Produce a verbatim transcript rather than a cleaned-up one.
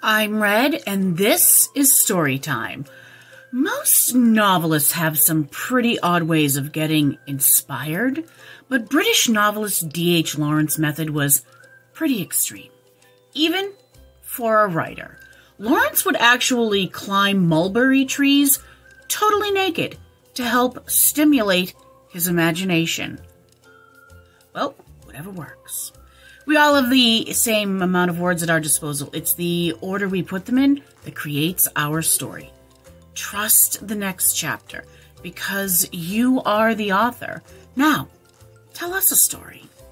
I'm Red, and this is story time. Most novelists have some pretty odd ways of getting inspired, but British novelist D H Lawrence's method was pretty extreme, even for a writer. Lawrence would actually climb mulberry trees totally naked to help stimulate his imagination. Well, whatever works. We all have the same amount of words at our disposal. It's the order we put them in that creates our story. Trust the next chapter because you are the author. Now, tell us a story.